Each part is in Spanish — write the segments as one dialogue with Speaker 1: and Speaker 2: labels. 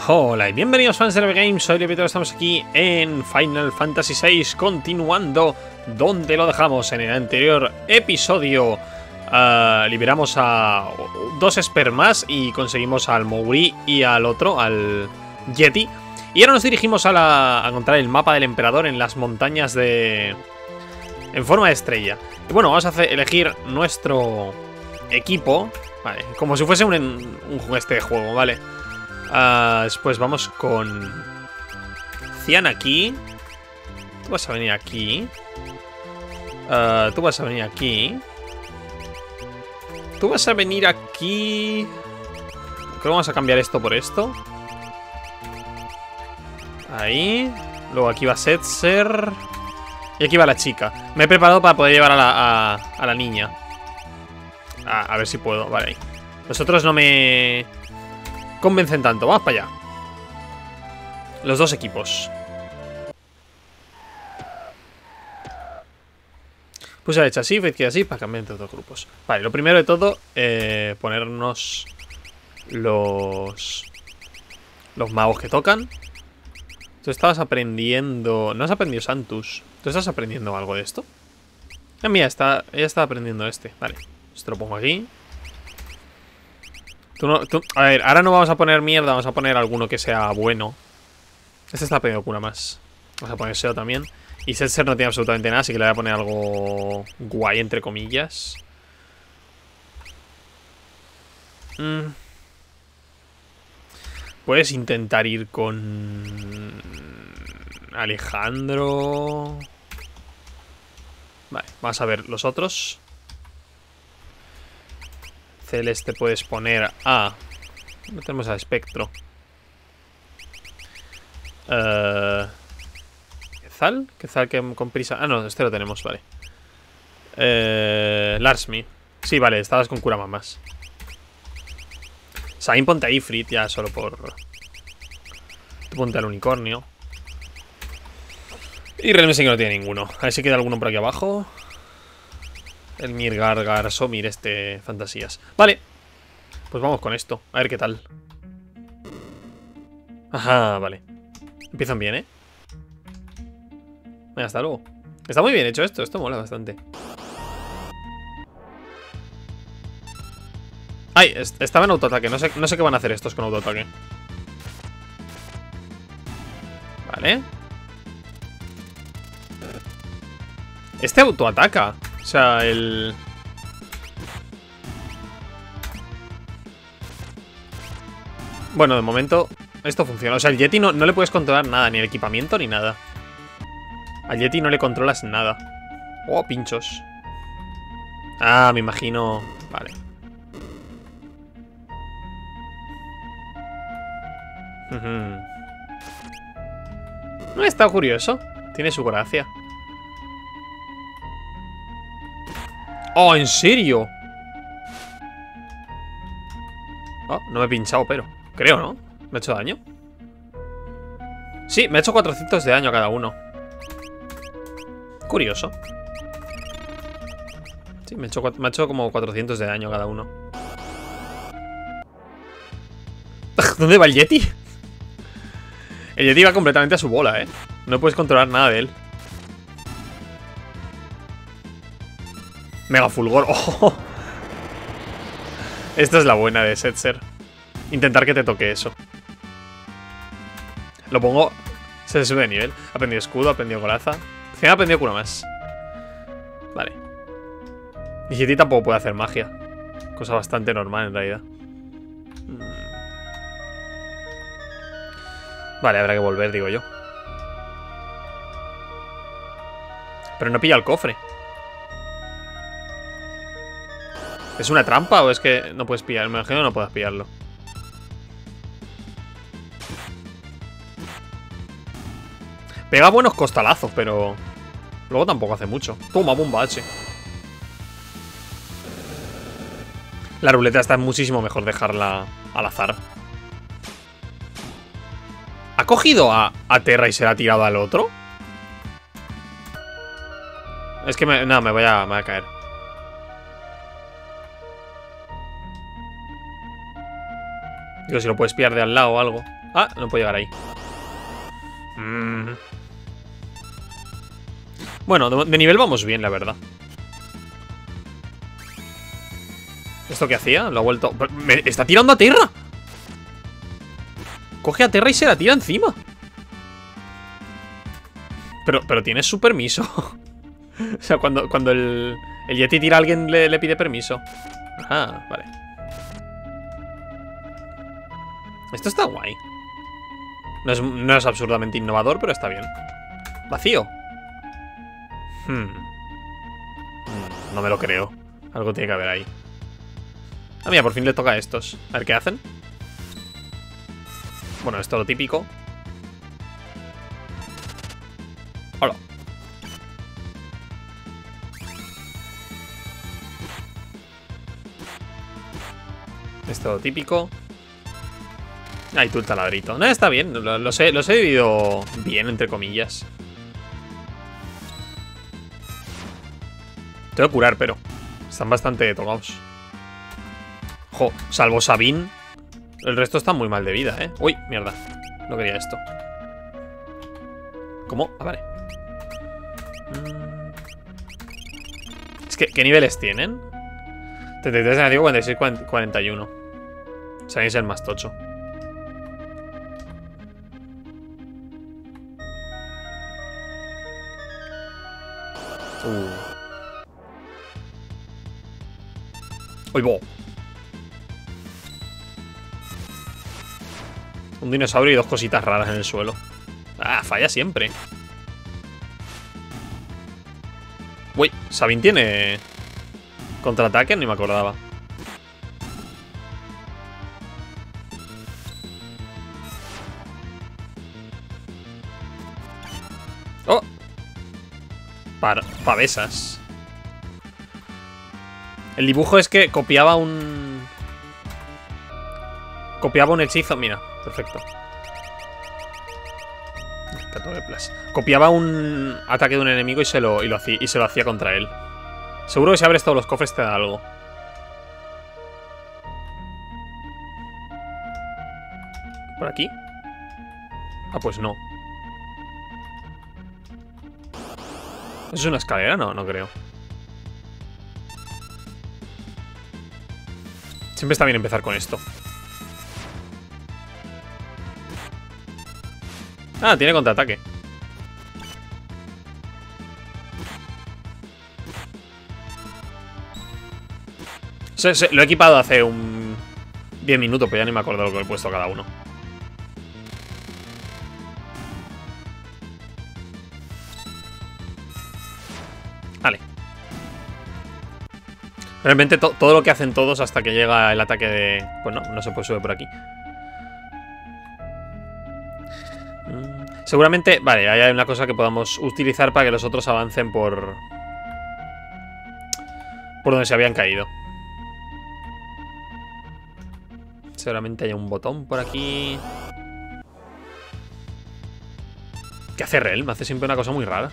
Speaker 1: Hola y bienvenidos fans de LB Games, soy Lepito, estamos aquí en Final Fantasy VI, continuando donde lo dejamos en el anterior episodio. Liberamos a dos Esper más y conseguimos al Mowgli y al otro, al Yeti. Y ahora nos dirigimos a encontrar el mapa del emperador en las montañas en forma de estrella. Y bueno, vamos a elegir nuestro equipo, vale, como si fuese un juego, vale. Después vamos con Cian aquí. Tú vas a venir aquí. Tú vas a venir aquí. Tú vas a venir aquí. Creo que vamos a cambiar esto por esto. Ahí. Luego aquí va Setzer. Y aquí va la chica. Me he preparado para poder llevar a la niña. A ver si puedo. Vale, ahí. Los otros no me convencen tanto. Vamos para allá. Los dos equipos. Puse la derecha así, izquierda así, para cambiar entre dos grupos. Vale, lo primero de todo, ponernos los magos que tocan. Tú estabas aprendiendo... ¿No has aprendido Santus? ¿Tú estás aprendiendo algo de esto? Ah, mira, ella está aprendiendo este. Vale, esto lo pongo aquí. A ver, ahora no vamos a poner mierda, vamos a poner alguno que sea bueno. Este está aprendiendo cura más. Vamos a poner SEO también. Y Setzer no tiene absolutamente nada, así que le voy a poner algo guay, entre comillas. Puedes intentar ir con Alejandro. Vale, vamos a ver los otros. Celeste puedes poner a... No tenemos a Espectro. Quezal que con prisa. Ah, no, este lo tenemos, vale. Larsmi. Sí, vale, estabas con Kurama más. Sain, ponte a Ifrit ya solo por... Tú ponte al unicornio. Y realmente sí que no tiene ninguno. A ver si queda alguno por aquí abajo. El Mirgar, Garsomir, fantasías. Vale. Pues vamos con esto. A ver qué tal. Ajá, vale. Empiezan bien, ¿eh? Venga, hasta luego. Está muy bien hecho esto. Esto mola bastante. Ay, estaba en autoataque. No sé qué van a hacer estos con autoataque. Vale. Este autoataca. O sea, el... Bueno, de momento esto funciona. O sea, el Yeti no le puedes controlar nada. Ni el equipamiento ni nada. Al Yeti no le controlas nada. Oh, pinchos. Ah, me imagino. Vale. No, está curioso. Tiene su gracia. Oh, ¿en serio? Oh, no me he pinchado, pero creo, ¿no? ¿Me ha hecho daño? Sí, me ha hecho 400 de daño a cada uno. Curioso. Sí, me ha hecho como 400 de daño a cada uno. ¿Dónde va el Yeti? El Yeti va completamente a su bola, ¿eh? No puedes controlar nada de él. Mega Fulgor. ¡Oh! Esta es la buena de Setzer. Intentar que te toque eso. Lo pongo... Se sube de nivel. Ha aprendido escudo, ha aprendido coraza. Ha aprendido cura más. Vale. Y Yeti tampoco puede hacer magia. Cosa bastante normal en realidad. Vale, habrá que volver, digo yo. Pero no pilla el cofre. ¿Es una trampa o es que no puedes pillar? Me imagino que no puedas pillarlo. Pega buenos costalazos, pero luego tampoco hace mucho. Toma, bomba H. La ruleta está muchísimo mejor dejarla al azar. ¿Ha cogido a Terra y se la ha tirado al otro? Es que me voy a caer. Digo, si lo puedes pillar de al lado o algo. Ah, no puedo llegar ahí. Bueno, de nivel vamos bien, la verdad. ¿Esto qué hacía? Lo ha vuelto... ¡Me está tirando a tierra! Coge a tierra y se la tira encima. Pero tienes su permiso. O sea, cuando el Yeti tira a alguien le pide permiso. Ah, vale. Esto está guay. No es absurdamente innovador, pero está bien. Vacío. No me lo creo. Algo tiene que haber ahí. Ah, mira, por fin le toca a estos. A ver qué hacen. Bueno, esto es lo típico. Hola. Esto es lo típico. Ay, tú el taladrito. No, está bien. Los he dividido bien, entre comillas. Tengo que curar, pero están bastante tocados. Jo, salvo Sabine. El resto está muy mal de vida, ¿eh? Uy, mierda. No quería esto. ¿Cómo? Ah, vale. Es que, ¿qué niveles tienen? 33 negativo, 46, 41. Sabéis es el más tocho. ¡Uy, bo! Un dinosaurio y dos cositas raras en el suelo. Ah, falla siempre. Uy, Sabine tiene contraataque, ni me acordaba. ¡Oh! Pavesas. El dibujo es que copiaba un hechizo. Mira, perfecto. Copiaba un ataque de un enemigo y se lo hacía contra él. Seguro que si abres todos los cofres te da algo. ¿Por aquí? Ah, pues no. ¿Es una escalera? No, no creo. Siempre está bien empezar con esto. Ah, tiene contraataque. Lo he equipado hace un 10 minutos, pero ya ni me acuerdo lo que he puesto cada uno. Vale. Realmente todo lo que hacen todos hasta que llega el ataque de... Pues no se puede subir por aquí. Seguramente... Vale, ahí hay una cosa que podamos utilizar para que los otros avancen por donde se habían caído. Seguramente hay un botón por aquí. ¿Qué hace Rel? Me hace siempre una cosa muy rara.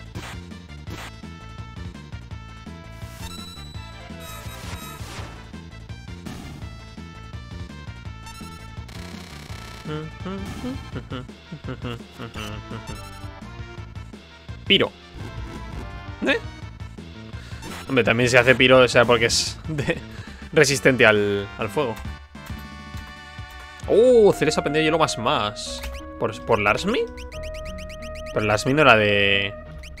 Speaker 1: Piro. Hombre, también se hace piro, o sea, porque es resistente al fuego. Cereza pendiente hielo más. ¿Por Larsmi? Pero Larsmi no era de...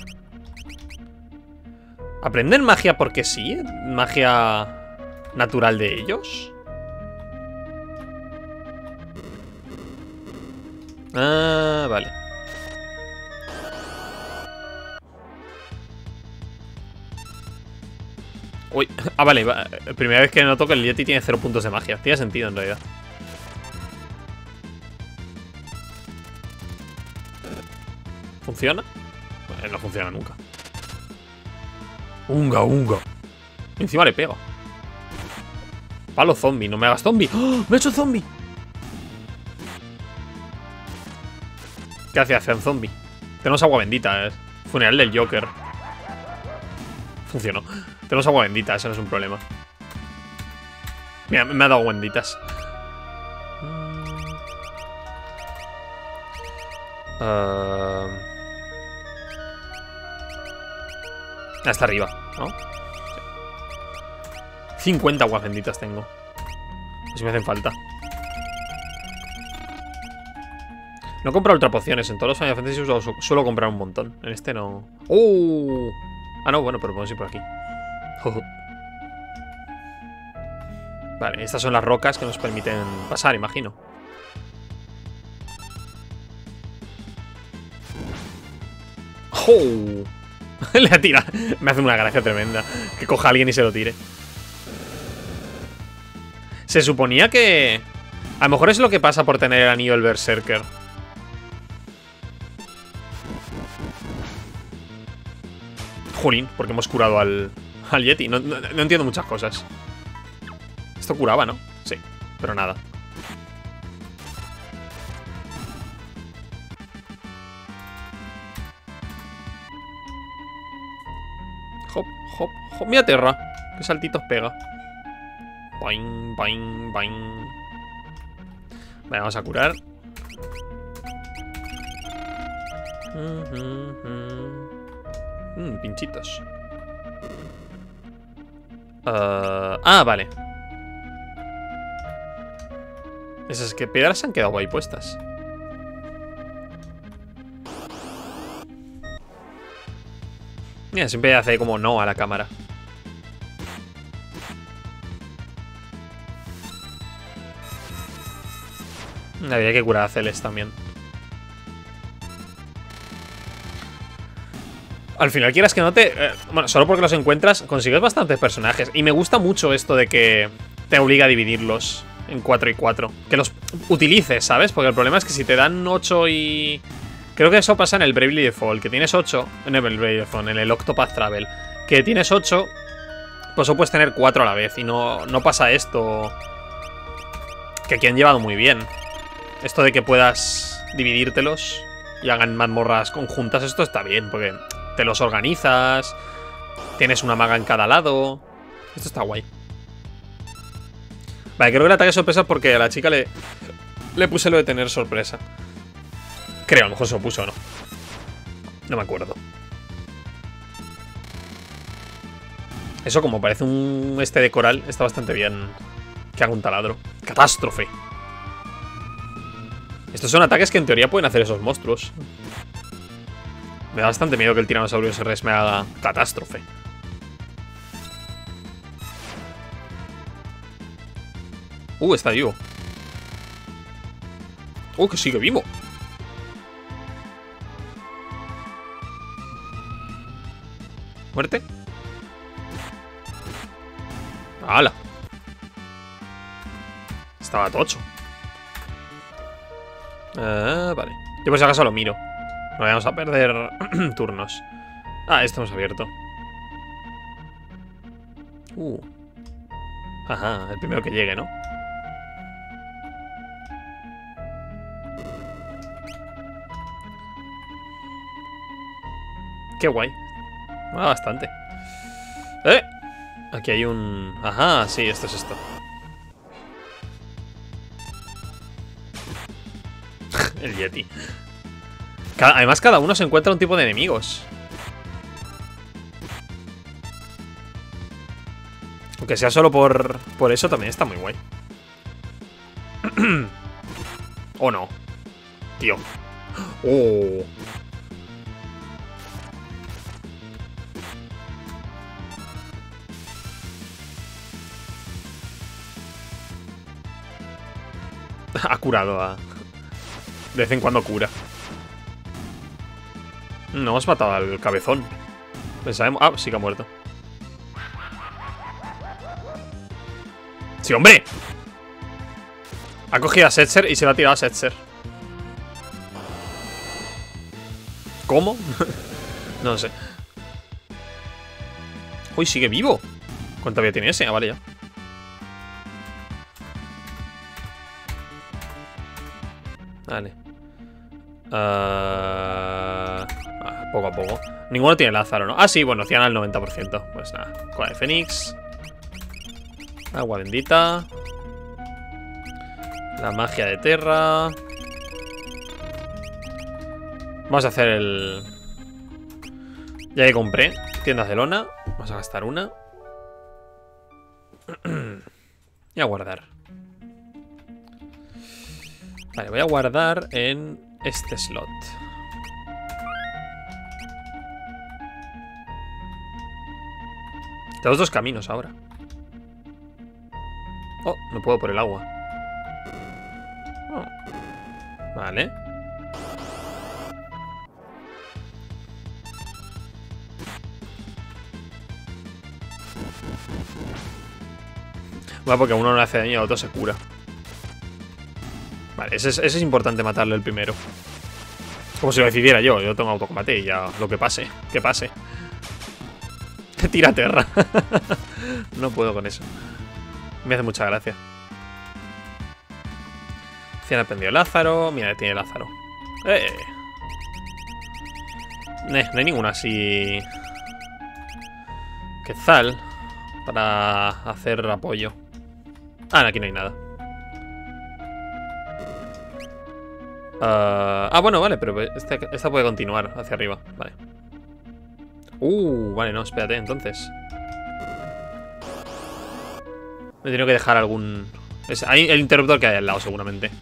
Speaker 1: ¿Aprenden magia porque sí? ¿Magia natural de ellos? Ah, vale. Uy, vale, primera vez que noto que el Yeti tiene 0 puntos de magia. Tiene sentido en realidad. ¿Funciona? No funciona nunca. Unga. Y encima le pego. Palo zombie, no me hagas zombie. ¡Oh! ¡Me he hecho zombie! ¿Qué hace un zombie? Tenemos agua bendita, Funeral del Joker. Funcionó. Tenemos agua bendita, eso no es un problema. Mira, me ha dado agua benditas. Hasta arriba, ¿no? 50 aguas benditas tengo. Si me hacen falta. No he comprado ultra pociones. En todos los Final Fantasy suelo comprar un montón. En este no. ¡Oh! Ah, no, bueno, pero podemos ir por aquí. Vale, estas son las rocas que nos permiten pasar, imagino. ¡Oh! Le ha tirado. Me hace una gracia tremenda que coja a alguien y se lo tire. Se suponía que... A lo mejor es lo que pasa por tener el anillo del Berserker. Jolín, porque hemos curado al Yeti. No entiendo muchas cosas. Esto curaba, ¿no? Sí, pero nada. Hop, hop, hop. Mira tierra. Qué saltitos pega. Boing, boing, boing. Vale, vamos a curar. Pinchitos. Vale. Esas que piedras se han quedado ahí puestas. Mira, siempre hace como no a la cámara. Habría que curar a Celes también. Al final, quieras que no te... bueno, solo porque los encuentras, consigues bastantes personajes. Y me gusta mucho esto de que te obliga a dividirlos en 4 y 4. Que los utilices, ¿sabes? Porque el problema es que si te dan 8 y... Creo que eso pasa en el Bravely Default, que tienes 8... En el Bravely Default, en el Octopath Travel. Que tienes 8, pues solo puedes tener 4 a la vez. Y no pasa esto. Que aquí han llevado muy bien. Esto de que puedas dividírtelos y hagan mazmorras conjuntas, esto está bien, porque te los organizas, tienes una maga en cada lado. Esto está guay. Vale, creo que el ataque sorpresa porque a la chica le puse lo de tener sorpresa. Creo, a lo mejor se lo puso o no. No me acuerdo. Eso, como parece un de coral, está bastante bien que haga un taladro. Catástrofe. Estos son ataques que en teoría pueden hacer esos monstruos. Me da bastante miedo que el Tyrannosaurus Rex me haga catástrofe. Está vivo. Que sigue vivo. Muerte. ¡Hala! Estaba tocho. Vale. Yo por si acaso lo miro. No vamos a perder turnos. Esto hemos abierto. Ajá, el primero que llegue, ¿no? Qué guay. Bastante. Aquí hay un... Ajá, sí, esto es esto. El Yeti. Además, cada uno se encuentra un tipo de enemigos. Aunque sea solo por eso, también está muy guay. ¿O no? Tío. Ha curado a... De vez en cuando cura. No hemos matado al cabezón. Pensábamos... sí que ha muerto. ¡Sí, hombre! Ha cogido a Setzer y se lo ha tirado a Setzer. ¿Cómo? No sé. Uy, sigue vivo. ¿Cuánta vida tiene ese? Vale, ya. Vale. Poco a poco. Ninguno tiene Lázaro, ¿no? Sí, bueno, hacían al 90%. Pues nada. Cola de Fénix. Agua bendita. La magia de Terra. Vamos a hacer el... Ya que compré tiendas de lona. Vamos a gastar una. Y a guardar. Vale, voy a guardar en este slot. Tenemos dos caminos ahora. Oh, no puedo por el agua. Oh. Vale. Bueno, porque a uno no le hace daño y a otro se cura. Vale, ese es importante matarle el primero. Como si lo decidiera yo. Yo tengo autocombate y ya lo que pase. Que pase. Te tira a tierra. No puedo con eso. Me hace mucha gracia. 100 ha aprendido Lázaro. Mira, tiene Lázaro. No hay ninguna así. Quetzal. Para hacer apoyo. Ah, aquí no hay nada. Bueno, vale, pero esta puede continuar hacia arriba. Vale. Vale, no, espérate, entonces. Me tengo que dejar algún... Hay el interruptor que hay al lado, seguramente.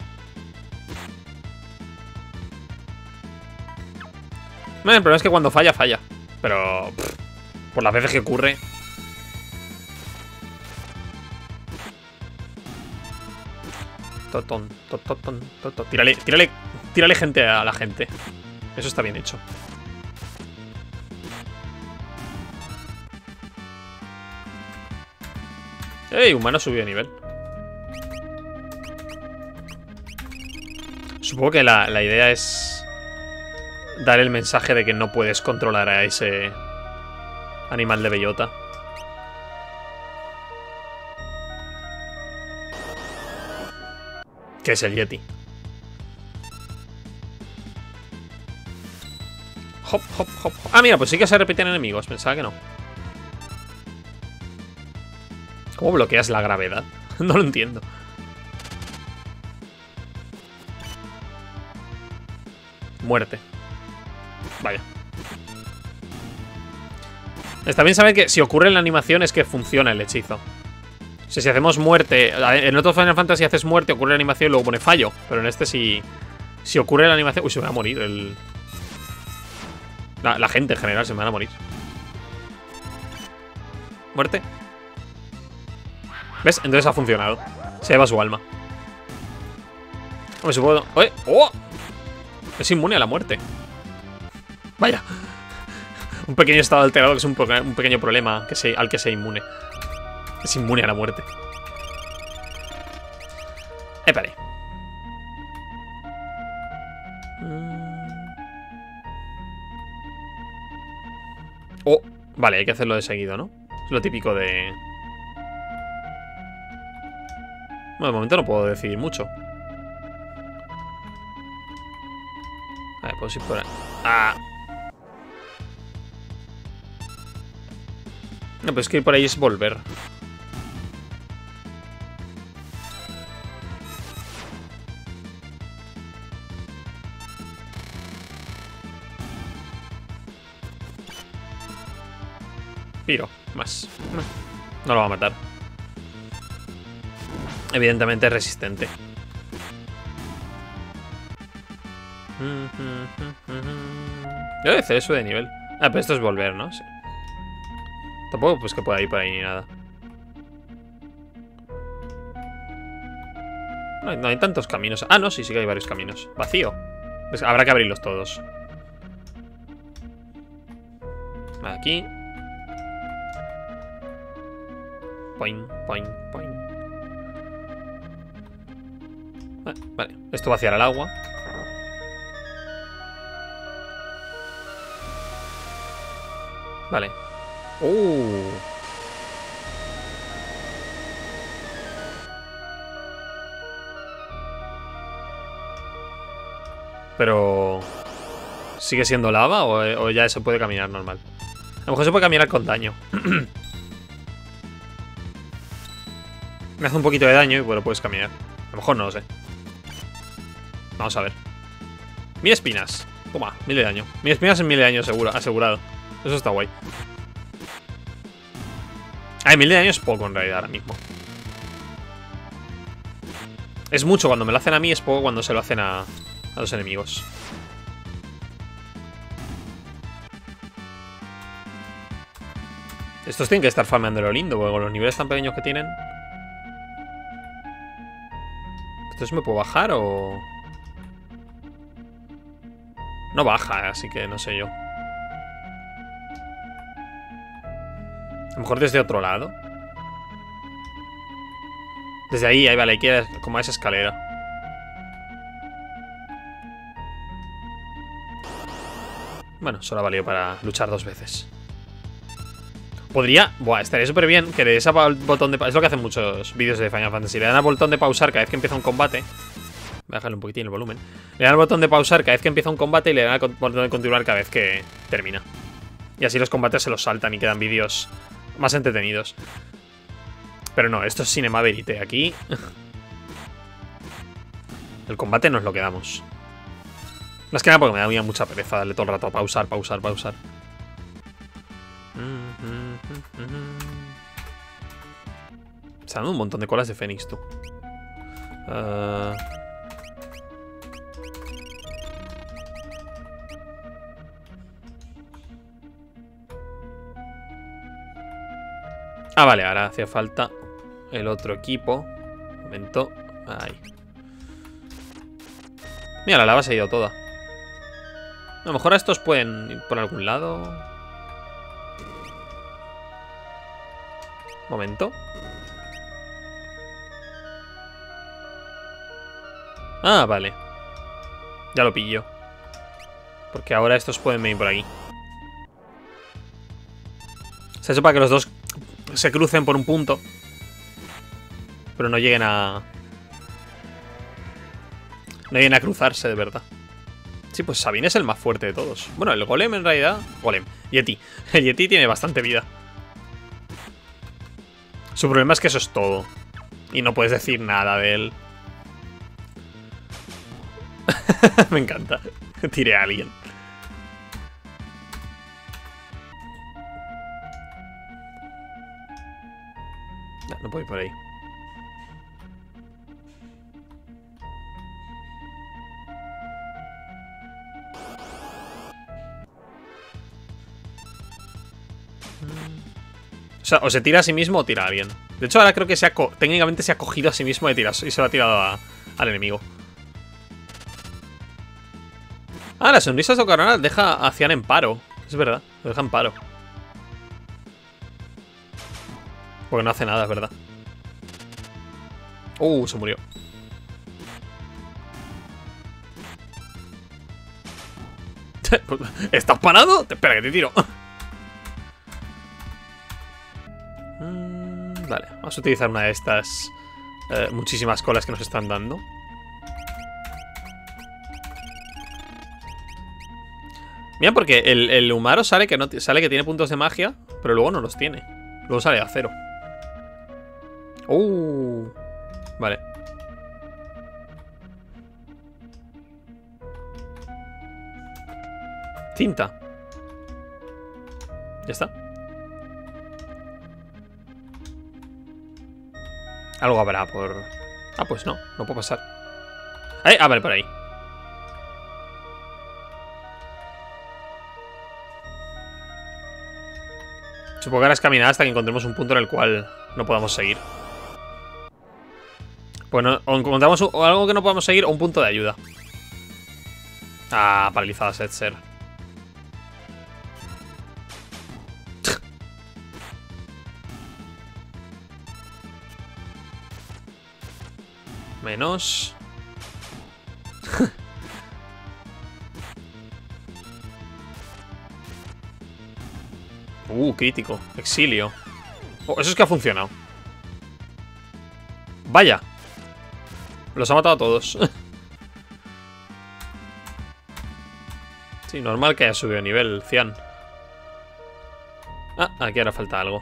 Speaker 1: El problema es que cuando falla, falla. Pero... por las veces que ocurre... Tírale gente a la gente. Eso está bien hecho. ¡Ey! Humano subió de nivel. Supongo que la idea es dar el mensaje de que no puedes controlar a ese animal de bellota. Que es el Yeti. Hop, hop, hop. Ah, mira, pues sí que se repiten enemigos. Pensaba que no. ¿Cómo bloqueas la gravedad? No lo entiendo. Muerte. Vaya. Está bien saber que si ocurre en la animación es que funciona el hechizo. O sea, si hacemos muerte... En otro Final Fantasy haces muerte, ocurre la animación y luego pone fallo. Pero en este si ocurre la animación... Uy, se me va a morir el... La gente en general se me van a morir. Muerte. ¿Ves? Entonces ha funcionado. Se lleva su alma. Hombre, si puedo... ¡Oh! Es inmune a la muerte. Vaya. Un pequeño estado alterado que es un pequeño problema al que se inmune. Es inmune a la muerte. Épale. Oh, vale, hay que hacerlo de seguido, ¿no? Es lo típico de... Bueno, de momento no puedo decidir mucho. Vale, puedo ir por ahí. ¡Ah! No, pero es que ir por ahí es volver. Piro, más. No lo va a matar. Evidentemente es resistente. Yo voy a hacer eso de nivel. Ah, pero esto es volver, ¿no? Sí. Tampoco pues que pueda ir por ahí ni nada. No hay tantos caminos. Ah, no, sí que hay varios caminos. Vacío. Pues habrá que abrirlos todos. Aquí. Poing, poing, poing. Vale, esto vaciará el agua. Vale. Pero... ¿sigue siendo lava o ya se puede caminar normal? A lo mejor se puede caminar con daño. Me hace un poquito de daño y bueno, puedes caminar. A lo mejor no lo sé. Vamos a ver. 1000 espinas. Toma, 1000 de daño. Mis espinas en 1000 de daño asegurado. Eso está guay. 1000 de daño es poco en realidad ahora mismo. Es mucho cuando me lo hacen a mí, es poco cuando se lo hacen a los enemigos. Estos tienen que estar farmeando lo lindo, porque con los niveles tan pequeños que tienen. ¿Entonces me puedo bajar o...? No baja, así que no sé yo. A lo mejor desde otro lado. Desde ahí vale, hay que ir como a esa escalera. Bueno, solo ha valido para luchar 2 veces. Podría... Buah, estaría súper bien que le des al botón de... Es lo que hacen muchos vídeos de Final Fantasy. Le dan al botón de pausar cada vez que empieza un combate. Voy a bajarle un poquitín el volumen. Le dan al botón de pausar cada vez que empieza un combate y le dan al botón de continuar cada vez que termina. Y así los combates se los saltan y quedan vídeos más entretenidos. Pero no, esto es Cinema Verite. Aquí el combate no es lo que damos. Más que nada porque me da mucha pereza darle todo el rato a pausar. Se han dado un montón de colas de Fénix, tú. Vale, ahora hacía falta el otro equipo. Un momento. Ahí. Mira, la lava se ha ido toda. A lo mejor a estos pueden ir por algún lado. Momento. Vale. Ya lo pillo. Porque ahora estos pueden venir por aquí. Se ha hecho para que los dos se crucen por un punto, pero no lleguen a... No lleguen a cruzarse de verdad. Sí, pues Sabine es el más fuerte de todos. Bueno, el Golem en realidad... Golem, Yeti. El Yeti tiene bastante vida. Su problema es que eso es todo. Y no puedes decir nada de él. Me encanta. Tiré a alguien. No puedo ir por ahí. O sea, o se tira a sí mismo o tira a alguien. De hecho, ahora creo que técnicamente se ha cogido a sí mismo y se lo ha tirado al enemigo. Las sonrisas de Ocarina deja a Cian en paro. Es verdad, lo deja en paro. Porque no hace nada, es verdad. Se murió. ¿Estás parado? Espera que te tiro. Vale, vamos a utilizar una de estas muchísimas colas que nos están dando. Mira, porque el Umaro sale que tiene puntos de magia, pero luego no los tiene. Luego sale a 0. Vale. Cinta. Ya está. Algo habrá por... pues no puedo pasar. Vale, por ahí. Supongo que ahora es caminar hasta que encontremos un punto en el cual no podamos seguir. Bueno, o encontramos algo que no podamos seguir o un punto de ayuda. Paralizada Setzer. Menos. Crítico. Exilio. Eso es que ha funcionado. Vaya. Los ha matado a todos. Sí, normal que haya subido de nivel, Cian. Aquí ahora falta algo.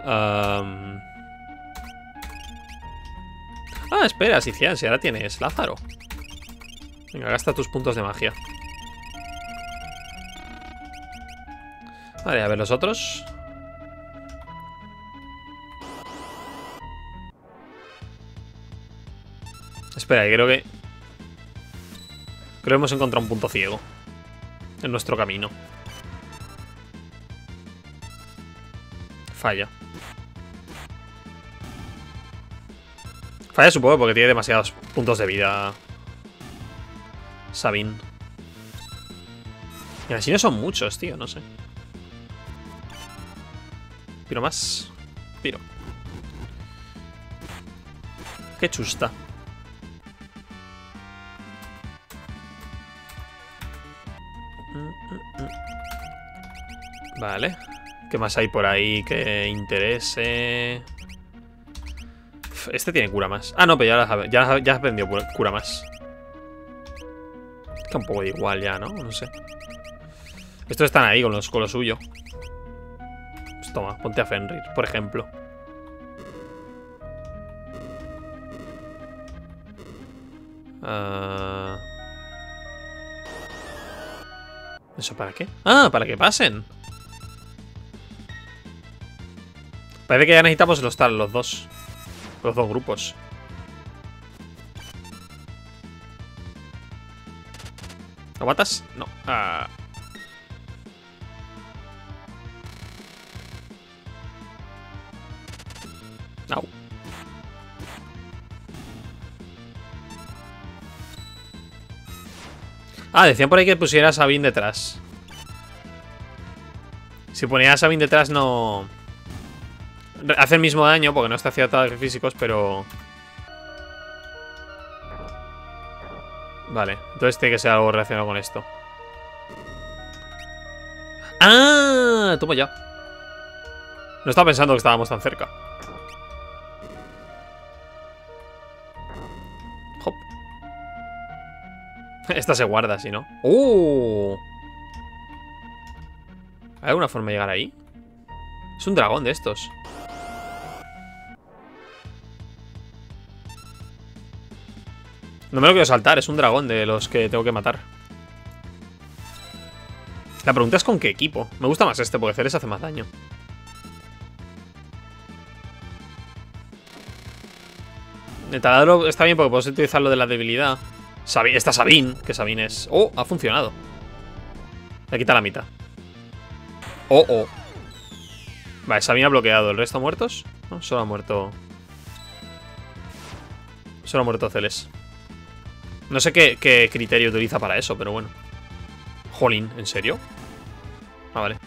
Speaker 1: Espera, si Cian, si ahora tienes Lázaro. Venga, gasta tus puntos de magia. Vale, a ver los otros. Espera, creo que hemos encontrado un punto ciego en nuestro camino. Falla. Falla supongo porque tiene demasiados puntos de vida Sabine. Y así no son muchos, tío, no sé. Piro más. Piro. Qué chusta. Vale. ¿Qué más hay por ahí que interese? Este tiene cura más. Ah, no, pero ya has aprendido cura más. Está un poco de igual ya, ¿no? No sé. Estos están ahí con lo suyo. Pues toma, ponte a Fenrir, por ejemplo. ¿Eso para qué? Ah, para que pasen. Parece que ya necesitamos los dos. Los dos grupos. ¿Lo matas? No. Au. Decían por ahí que pusiera a Sabine detrás. Si ponía a Sabine detrás no... Hace el mismo daño porque no está haciendo ataques físicos, pero... Vale, entonces tiene que ser algo relacionado con esto. ¡Ah! Toma ya. No estaba pensando que estábamos tan cerca. Hop. Esta se guarda, si no. ¿Hay alguna forma de llegar ahí? Es un dragón de estos. No me lo quiero saltar, es un dragón de los que tengo que matar. La pregunta es con qué equipo. Me gusta más este porque Ceres hace más daño. El taladro está bien porque puedes utilizar lo de la debilidad. Está Sabine, que Sabine es... ¡Oh! Ha funcionado. Le quita la mitad. ¡Oh! Vale, Sabine ha bloqueado. ¿El resto muertos? No, solo ha muerto... Solo ha muerto Celes. No sé qué criterio utiliza para eso, pero bueno. Jolín, ¿en serio? Ah, vale.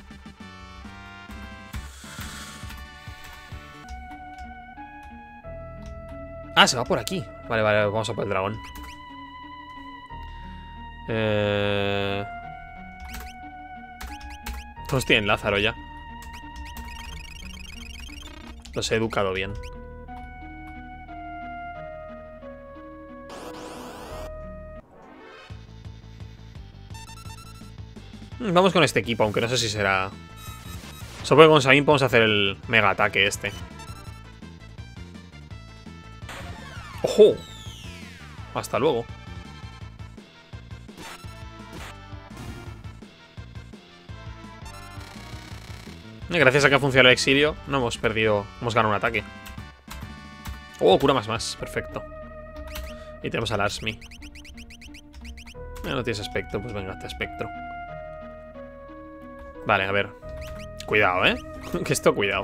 Speaker 1: Ah, se va por aquí. Vale, vamos a por el dragón. Todos tienen Lázaro ya. Los he educado bien. Vamos con este equipo, aunque no sé si será... Supongo que con Sabine podemos hacer el mega ataque este. ¡Ojo! Hasta luego. Gracias a que ha funcionado el exilio, no hemos perdido... Hemos ganado un ataque. ¡Oh! Cura más. Perfecto. Y tenemos al Arsmi. No tienes espectro, pues venga, este espectro. Vale, a ver. Cuidado, ¿eh? Que esto, cuidado.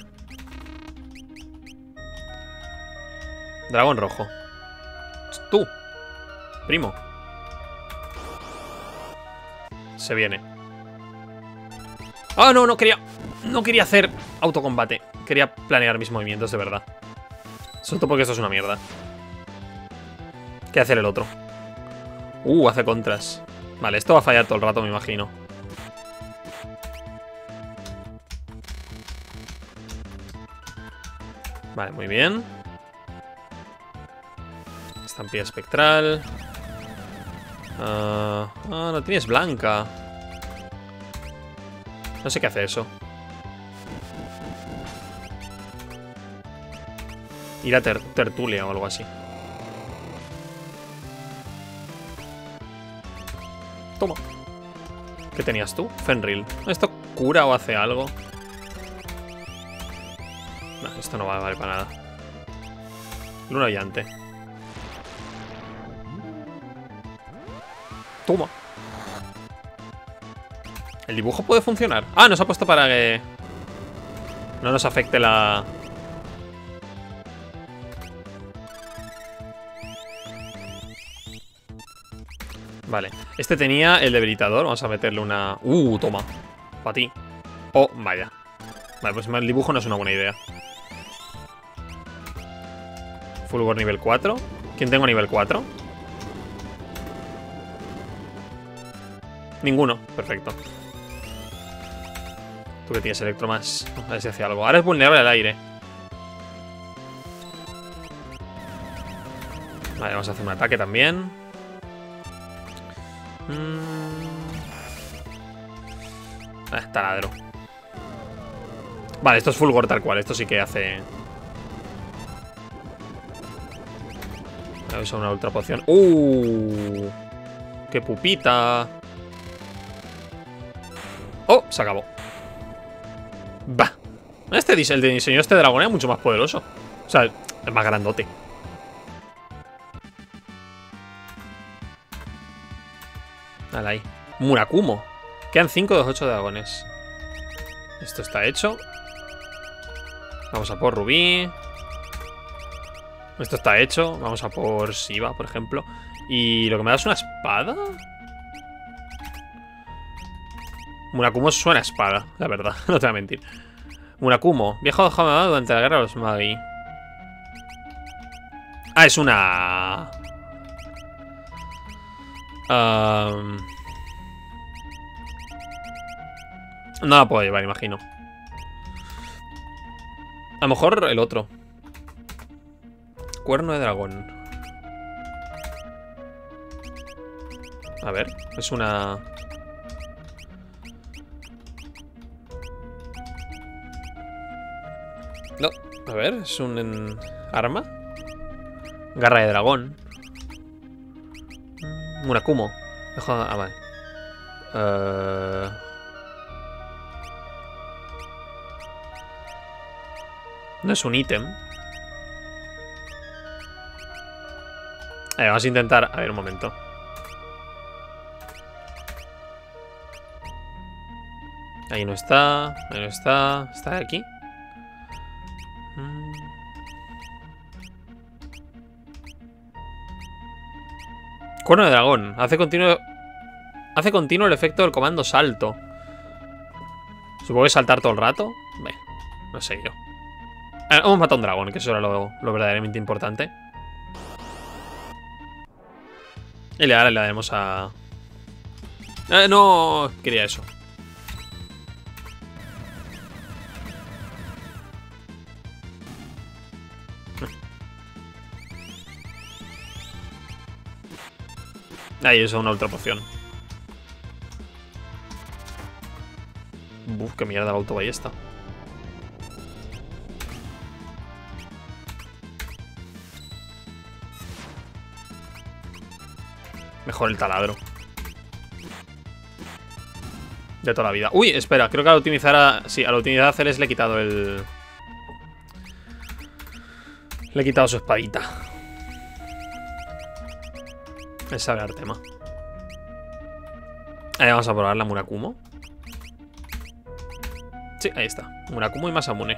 Speaker 1: Dragón rojo. Tú. Primo. Se viene. ¡Ah, no! No quería hacer autocombate. Quería planear mis movimientos de verdad. Sobre todo porque esto es una mierda. ¿Qué hacer el otro? Hace contras. Vale, esto va a fallar todo el rato, me imagino. Vale, muy bien. Estampilla espectral. No tienes blanca. No sé qué hace eso. Ir a tertulia o algo así. Toma. ¿Qué tenías tú? Fenrir. Esto cura o hace algo? No, esto no va a valer para nada. Luna brillante. Toma. ¿El dibujo puede funcionar? Ah, nos ha puesto para que no nos afecte la... Vale. Este tenía el debilitador. Vamos a meterle una... toma. Para ti. Oh, vaya. Vale, pues el dibujo no es una buena idea. Fulgor nivel 4. ¿Quién tengo nivel 4? Ninguno. Perfecto. Tú que tienes electro más. A ver si hace algo. Ahora es vulnerable al aire. Vale, vamos a hacer un ataque también. Taladro. Vale, esto es Fulgor tal cual. Esto sí que hace... Voy a usar una ultra poción. ¡Qué pupita! ¡Oh! Se acabó. ¡Bah! El de diseño este dragón es mucho más poderoso. O sea, es más grandote. Dale ahí. Murakumo. Quedan 5 de los 8 dragones. Esto está hecho. Vamos a por Rubí. Esto está hecho. Vamos a por Shiva, por ejemplo. Y lo que me da es una espada. Murakumo suena a espada, la verdad. No te voy a mentir. Murakumo. Viejo dejado durante la guerra de los Magi. Ah, es una... No la puedo llevar, imagino. A lo mejor el otro. Cuerno de dragón. A ver, es una... No, a ver, es un arma. Garra de dragón. Murakumo. Ah, vale. No es un ítem. Vamos a intentar... A ver, un momento. Ahí no está. Ahí no está. ¿Está aquí? Cuerno de dragón. Hace continuo el efecto del comando salto. Supongo que saltar todo el rato. No sé yo. Hemos matado a un dragón, que eso era lo verdaderamente importante. Y ahora le daremos a... no quería eso. Ahí, eso es una ultra poción. Qué mierda la autoballesta. Mejor el taladro. De toda la vida. Uy, espera, creo que al utilizar sí, al utilizar a Celes le he quitado el... Le he quitado su espadita. Es saber el tema. Vamos a probar la Murakumo. Sí, ahí está. Murakumo y Masamune.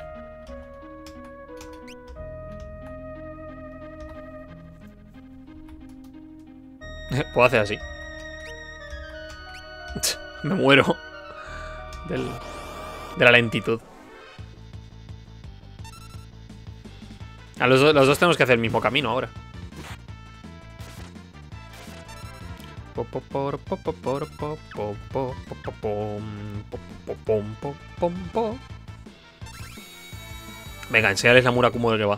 Speaker 1: Puedo hacer así. Me muero de la lentitud. A los dos tenemos que hacer el mismo camino ahora. Venga, enséñales la Murakumo de que va.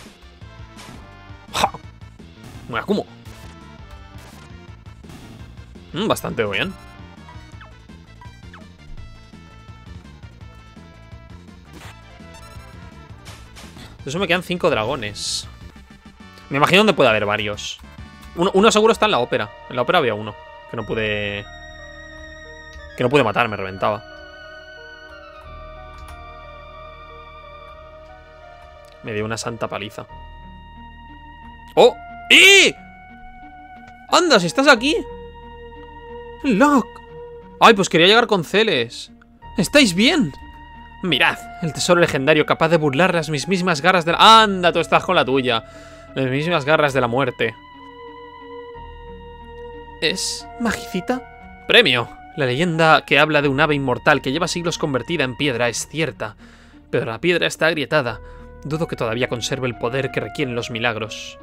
Speaker 1: ¡Ja! Murakumo. Bastante bien. Eso me quedan 5 dragones. Me imagino donde puede haber varios. Uno seguro está en la ópera. En la ópera había uno que no pude matar, me reventaba. Me dio una santa paliza. ¡Oh! ¡Eh! ¡Anda, si estás aquí! ¡Locke! ¡Ay, pues quería llegar con Celes! ¿Estáis bien? Mirad, el tesoro legendario capaz de burlar las mismas garras de la... ¡Anda, tú estás con la tuya! Las mismas garras de la muerte. ¿Es magicita? ¡Premio! La leyenda que habla de un ave inmortal que lleva siglos convertida en piedra es cierta. Pero la piedra está agrietada. Dudo que todavía conserve el poder que requieren los milagros.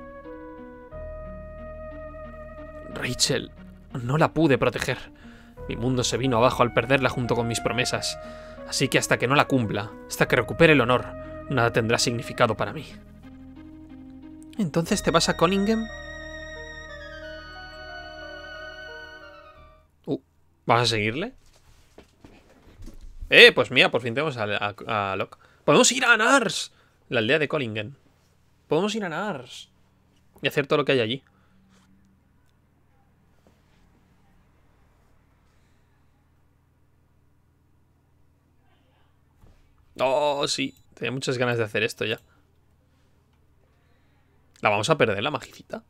Speaker 1: Rachel, no la pude proteger. Mi mundo se vino abajo al perderla junto con mis promesas. Así que hasta que no la cumpla, hasta que recupere el honor, nada tendrá significado para mí. ¿Entonces te vas a Cunningham? ¿Vas a seguirle? Pues mira, por fin tenemos a Locke. ¡Podemos ir a Nars! La aldea de Cunningham. Podemos ir a Nars y hacer todo lo que hay allí. Oh, sí. Tenía muchas ganas de hacer esto ya. ¿La vamos a perder, la magicita?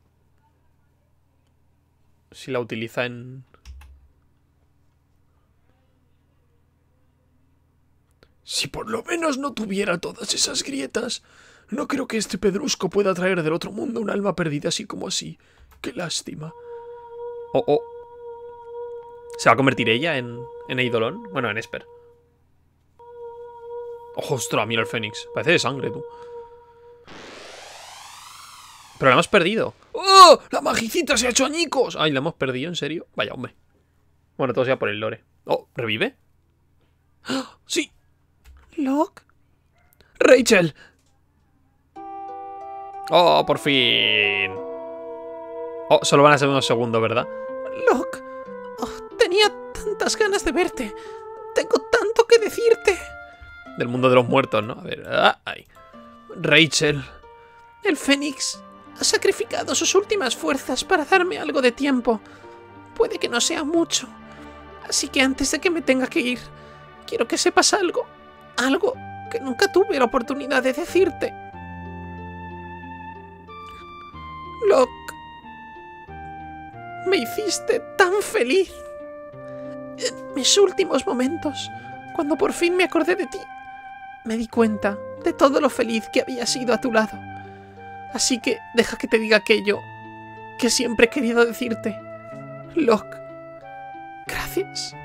Speaker 1: Si la utiliza en... Si por lo menos no tuviera todas esas grietas, no creo que este pedrusco pueda traer del otro mundo un alma perdida así como así. Qué lástima. Oh, oh. ¿Se va a convertir ella en Eidolon? Bueno, en Esper. Oh, ostras, mira el Fénix. Parece de sangre, tú. Pero la hemos perdido. ¡Oh! ¡La magicita se ha hecho añicos! Ay, la hemos perdido, ¿en serio? Vaya, hombre. Bueno, todo sea por el lore. Oh, ¿revive? ¡Oh, sí! ¿Locke? ¡Rachel! ¡Oh, por fin! Oh, solo van a ser unos segundos, ¿verdad? Locke, oh, tenía tantas ganas de verte. Tengo tanto que decirte. Del mundo de los muertos, ¿no? A ver, ay. Rachel. El Fénix ha sacrificado sus últimas fuerzas para darme algo de tiempo. Puede que no sea mucho. Así que antes de que me tenga que ir, quiero que sepas algo. Algo que nunca tuve la oportunidad de decirte. Locke, me hiciste tan feliz. En mis últimos momentos, cuando por fin me acordé de ti, me di cuenta de todo lo feliz que había sido a tu lado. Así que deja que te diga aquello que siempre he querido decirte. Locke, gracias.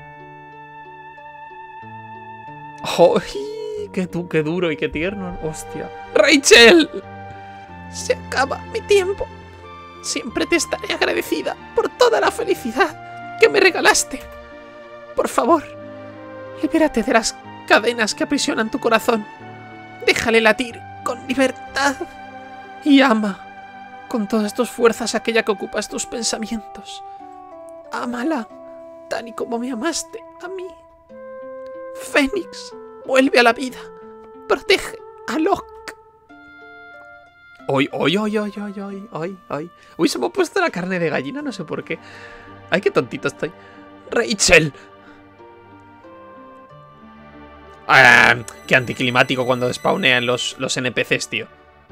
Speaker 1: ¡Ay! ¡Qué duro y qué tierno! ¡Hostia! ¡Rachel! Se acaba mi tiempo. Siempre te estaré agradecida por toda la felicidad que me regalaste. Por favor, libérate de las cadenas que aprisionan tu corazón. Déjale latir con libertad. Y ama con todas tus fuerzas aquella que ocupas tus pensamientos. Ámala tal y como me amaste a mí. Fénix, vuelve a la vida. Protege a Locke. Ay. Uy, se me ha puesto la carne de gallina, no sé por qué. Ay, qué tontito estoy. Rachel. Qué anticlimático cuando despawnean los NPCs, tío.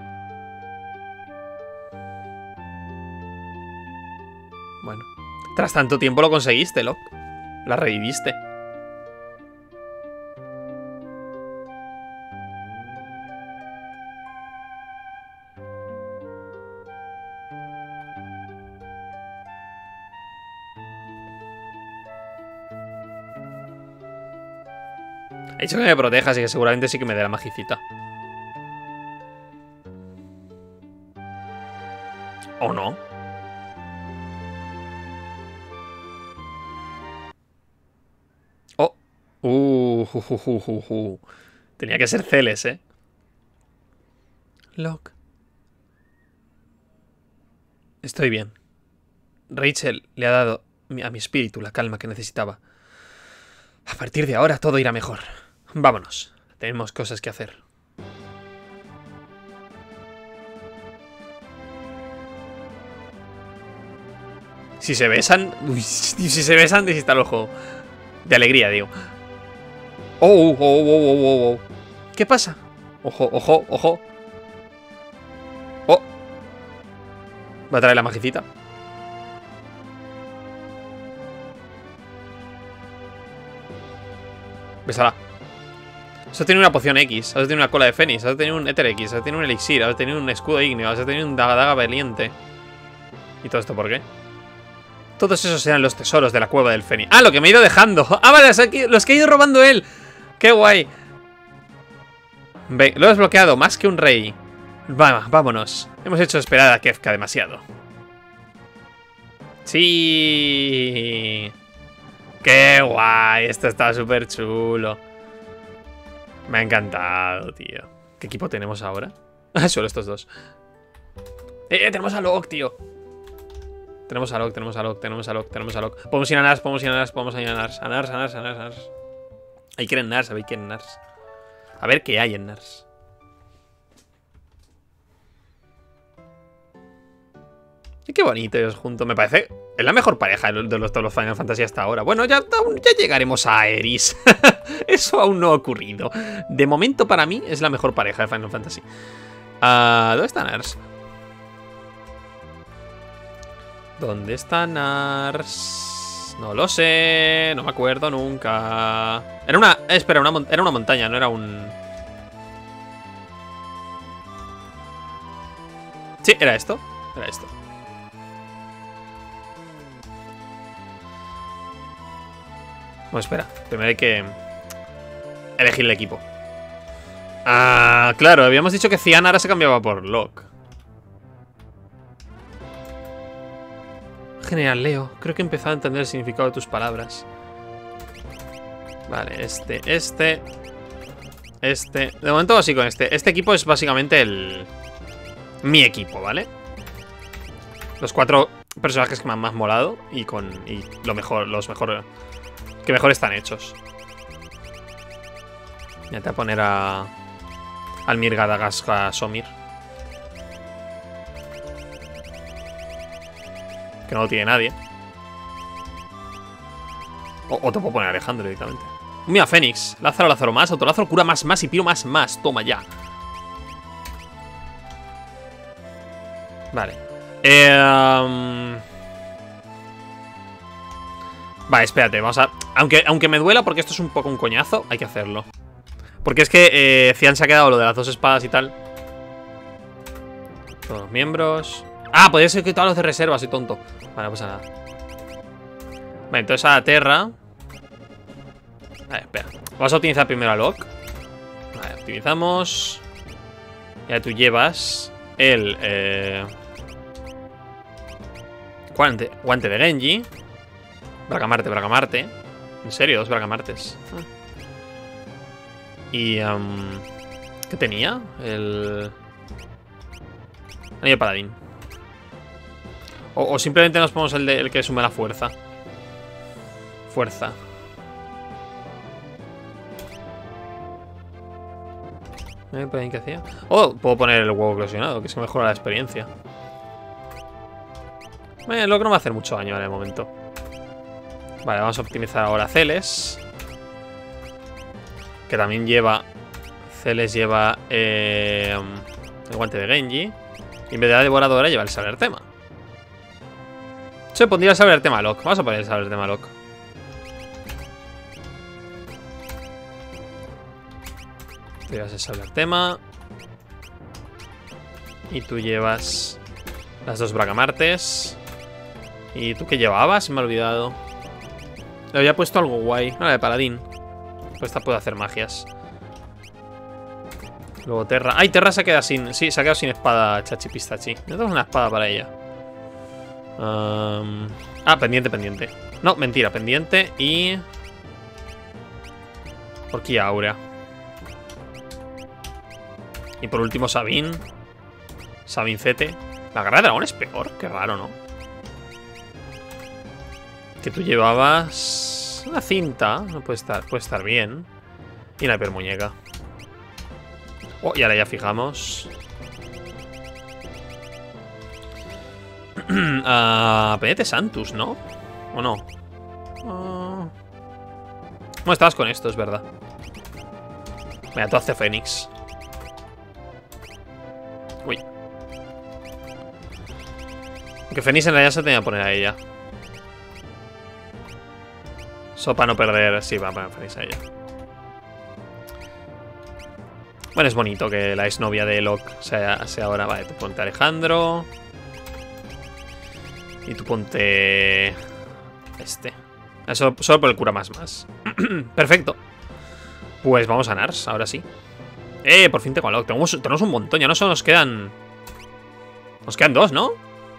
Speaker 1: Bueno. Tras tanto tiempo lo conseguiste, Locke. La reviviste. He dicho que me proteja, así que seguramente sí que me dé la magicita. ¿O no? Oh. Tenía que ser Celes, ¿eh? Locke. Estoy bien. Rachel le ha dado a mi espíritu la calma que necesitaba. A partir de ahora todo irá mejor. Vámonos. Tenemos cosas que hacer. Si se besan... Uy, si se besan, desinstalo el juego. De alegría, digo. Oh. ¿Qué pasa? Ojo. Va a traer la magicita. Bésala. Has tenido una poción X, has tenido una cola de Fénix, has tenido un Éter X, has tenido un elixir, has tenido un escudo ígneo, has tenido un daga valiente. ¿Y todo esto por qué? Todos esos eran los tesoros de la cueva del Fénix. ¡Ah, lo que me he ido dejando! ¡Ah, vale! Los que ha ido robando él. ¡Qué guay! Ve, lo he desbloqueado, más que un rey. Vámonos. Hemos hecho esperar a Kefka demasiado. ¡Sí! ¡Qué guay! Esto está súper chulo. Me ha encantado, tío. ¿Qué equipo tenemos ahora? Solo estos dos. Tenemos a Locke, tío. Tenemos a Locke, tenemos a Locke, tenemos a Locke, tenemos a Locke. Podemos ir a Nars, podemos ir a Nars, podemos ir a Nars. A Nars, a Nars, a Nars, a Nars. Ahí quieren Nars, a ver quieren Nars. A ver qué hay en Nars. Y qué bonito ellos juntos, me parece. Es la mejor pareja de todos los Final Fantasy hasta ahora. Bueno, ya llegaremos a Aeris. Eso aún no ha ocurrido. De momento para mí es la mejor pareja de Final Fantasy. ¿Dónde está Nars? ¿Dónde está Nars? No lo sé. No me acuerdo nunca. Era una... espera, era una montaña, no era un... Sí, era esto. Era esto. Bueno, espera. Primero hay que elegir el equipo. Ah, claro. Habíamos dicho que Cian ahora se cambiaba por Locke. General Leo, creo que he empezado a entender el significado de tus palabras. Vale, este. De momento así con este. Este equipo es básicamente mi equipo, ¿vale? Los 4 personajes que me han más molado y los mejor que mejor están hechos. Ya te voy a poner al Mirgadagasca Somir. Que no lo tiene nadie. O te puedo poner a Alejandro directamente. Mira, Fénix. Lázaro más. Autolázaro cura más y Piro más. Toma ya. Vale. Vale, espérate. Vamos a... Aunque me duela porque esto es un poco un coñazo, hay que hacerlo. Porque es que Cian se ha quedado lo de las 2 espadas y tal. Todos los miembros... Ah, podría ser que todos los de reserva, soy tonto. Vale, no pasa nada. Vale, entonces a la Terra. Vale, espera. Vamos a utilizar primero a Locke. Vale, optimizamos. Ya tú llevas el guante de Genji. Bragamarte. En serio, 2 Bragamartes. Y ¿qué tenía? El anillo paladín. O simplemente nos ponemos el que sume la fuerza. ¿Qué hacía? Puedo poner el huevo eclosionado, que es que mejora la experiencia. Lo que no va a hacer mucho daño en el momento. Vale, vamos a optimizar ahora Celes. Que también lleva... Celes lleva el guante de Genji. Y en vez de la devoradora lleva el saber tema. Se pondría el saber tema Locke. Vamos a poner el saber tema Locke. Tú llevas el saber tema. Y tú llevas las 2 Bragamartes. ¿Y tú qué llevabas? Se me ha olvidado. Le había puesto algo guay. Una de paladín. Pues esta puede hacer magias. Luego Terra. ¡Ay! Terra se queda sin... Sí, se ha quedado sin espada Chachi Pistachi. Necesitamos una espada para ella. Pendiente. No, mentira, pendiente y... Orquídea Áurea. Y por último Sabin. Sabincete. La garra de dragón es peor. Qué raro, ¿no? Que tú llevabas... Una cinta. No puede estar bien. Y una hipermuñeca. Y ahora ya fijamos. Penete Santus, ¿no? ¿O no? Bueno, estabas con esto, es verdad. Mira, tú hace Fénix. Uy. Que Fénix en realidad se tenía que poner a ella. Eso para no perder. Sí, va a poner Fénix a ella. Bueno, es bonito que la exnovia de Locke sea ahora. Vale, tú ponte Alejandro. Y tú ponte... Solo por el cura más. Perfecto. Pues vamos a Nars, ahora sí. Por fin tengo a Locke. Tenemos un montón. Ya no solo nos quedan... Nos quedan dos, ¿no?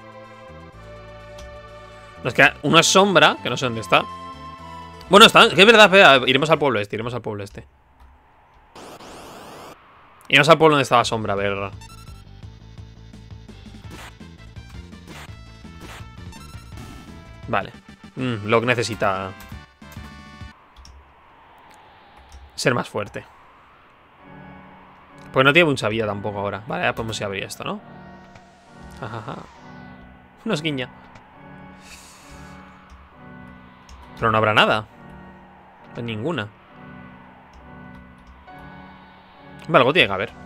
Speaker 1: Nos queda una sombra, que no sé dónde está. Bueno, está, que es verdad, espera, iremos al pueblo este. Iremos al pueblo donde estaba sombra, a ver. Vale. Locke necesita ser más fuerte. Pues no tiene mucha vida tampoco ahora. Vale, ya podemos ir a abrir esto, ¿no? Ajaja. No es guiña. Pero no habrá nada. No hay ninguna. Vale, algo tiene que haber.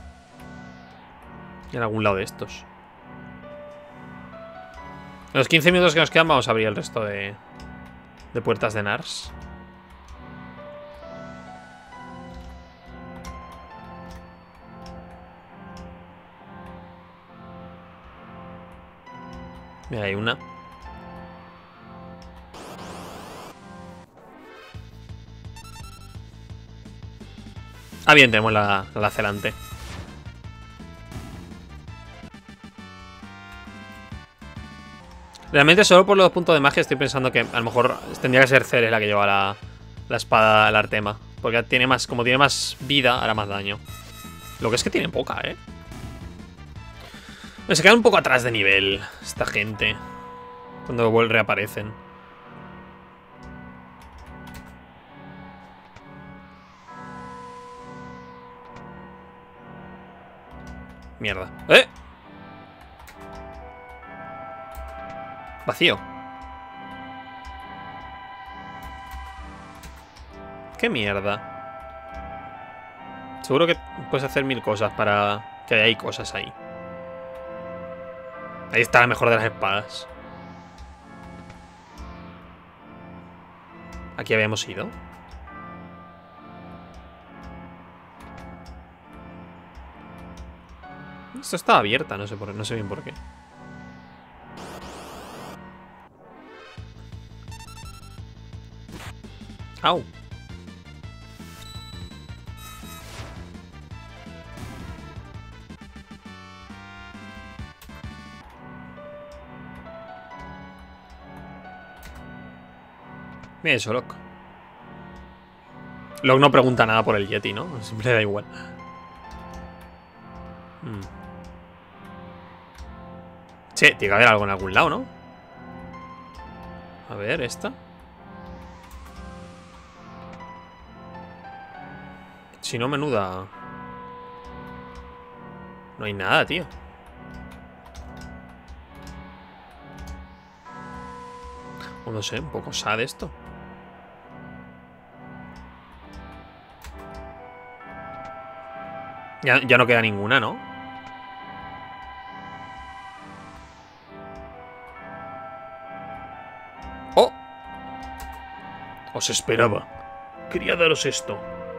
Speaker 1: En algún lado de estos. En los 15 minutos que nos quedan vamos a abrir el resto de puertas de Nars. Mira, hay una. Ah, bien, tenemos la celante. Realmente solo por los puntos de magia estoy pensando que a lo mejor tendría que ser Ceres la que lleva la espada al Artema. Porque tiene más, como tiene más vida, hará más daño. Lo que es que tiene poca, ¿eh? Se quedan un poco atrás de nivel esta gente cuando reaparecen. Mierda. ¡Eh! Vacío. ¿Qué mierda? Seguro que puedes hacer 1000 cosas para que haya cosas ahí. Ahí está la mejor de las espadas. Aquí habíamos ido. Esto está abierta, no sé bien por qué. Au. Mira eso, Locke. Locke no pregunta nada por el Yeti, ¿no? Siempre le da igual. Sí, tiene que haber algo en algún lado, ¿no? A ver, esta. Si no, menuda. No hay nada, tío. O no sé, un poco sad esto. Ya no queda ninguna, ¿no? ¡Oh! Os esperaba. Quería daros esto.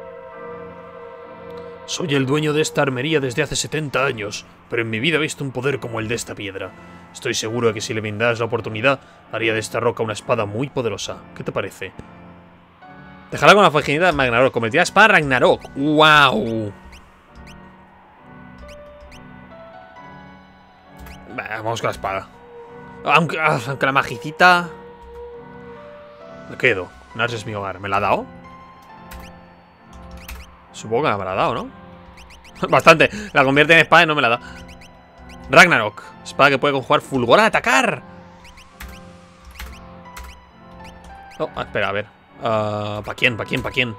Speaker 1: Soy el dueño de esta armería desde hace 70 años, pero en mi vida he visto un poder como el de esta piedra. Estoy seguro de que si le brindas la oportunidad, haría de esta roca una espada muy poderosa. ¿Qué te parece? Dejarla con la virginidad de Ragnarok. Convertida en espada Ragnarok. ¡Wow! Vamos con la espada. Aunque la magicita... Me quedo. Nars es mi hogar. ¿Me la ha dado? Supongo que me la ha dado, ¿no? Bastante. La convierte en espada y no me la da. Ragnarok. Espada que puede conjugar fulgor al atacar. Oh, espera, a ver. ¿Para quién? ¿Para quién? ¿Para quién?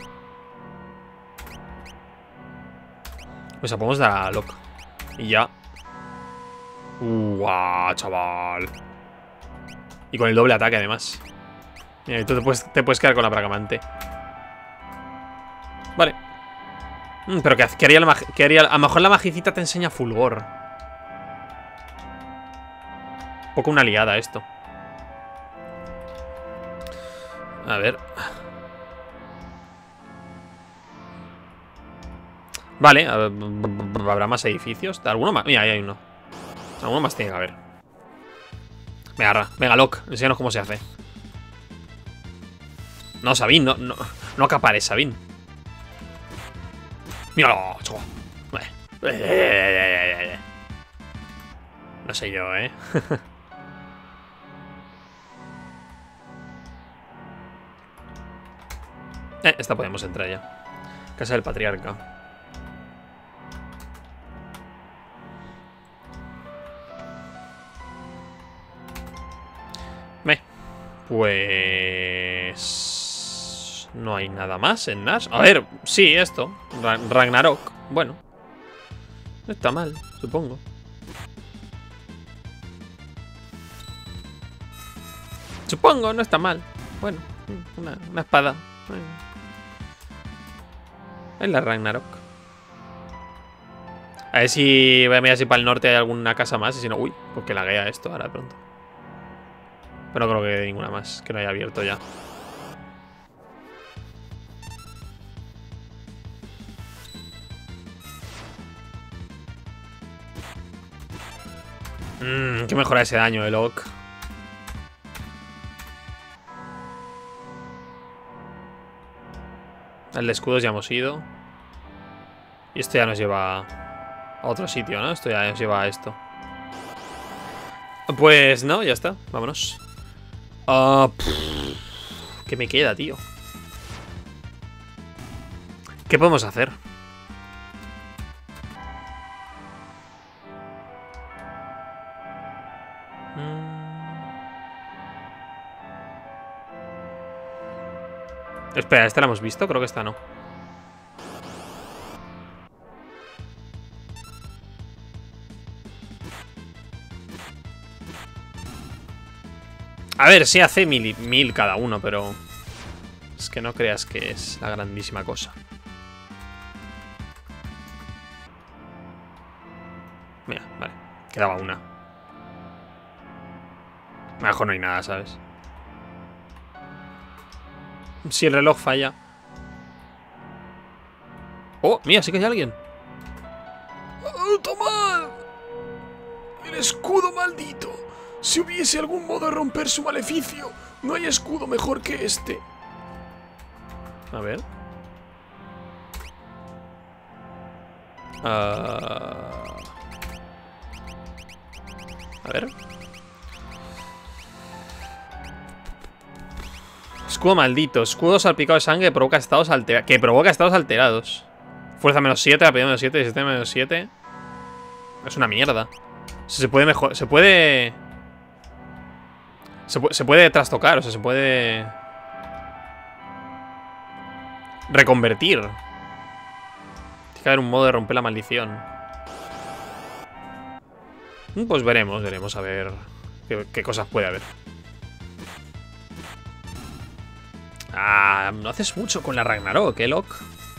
Speaker 1: Pues la podemos dar a Locke. Y ya. ¡Guau, chaval! Y con el doble ataque, además. Mira, tú te puedes quedar con la Bragamante. Vale. Pero ¿qué haría la magia? A lo mejor la magicita te enseña fulgor. poco una liada esto. A ver. Vale, ¿habrá más edificios? ¿Alguno más? Mira, ahí hay uno. Alguno más tiene que haber. Venga, Locke, enséñanos cómo se hace. No, Sabine, no acapares, Sabine. Míralo, chaval. No sé yo, esta podemos entrar ya. Casa del patriarca. Pues... no hay nada más en Nash. A ver, sí, esto. Ragnarok. Bueno. No está mal, supongo. Supongo, no está mal. Bueno, una espada. Es la Ragnarok. A ver si voy a mirar si para el norte hay alguna casa más. Y si no, uy, porque laguea esto ahora de pronto. Pero no creo que ninguna más que no haya abierto ya. Que mejora ese daño de Locke. El de escudos ya hemos ido. Y esto ya nos lleva a otro sitio, ¿no? Esto ya nos lleva a esto. Pues no, ya está, vámonos. ¿Qué me queda, tío? ¿Qué podemos hacer? Espera, ¿esta la hemos visto? Creo que esta no. A ver, sí hace mil cada uno, pero... es que no creas que es la grandísima cosa. Mira, vale. Quedaba una. Mejor no hay nada, ¿sabes? Si el reloj falla. Oh, mira, sí que hay alguien. ¡Oh, toma! El escudo maldito. Si hubiese algún modo de romper su maleficio, no hay escudo mejor que este. A ver. A ver. Escudo maldito. Escudo salpicado de sangre que provoca estados alterados. Fuerza -7, rapidez -7, sistema -7. Es una mierda. Se puede mejor. Se puede trastocar, o sea, se puede reconvertir. Tiene que haber un modo de romper la maldición. Pues veremos a ver qué cosas puede haber. No haces mucho con la Ragnarok, Locke.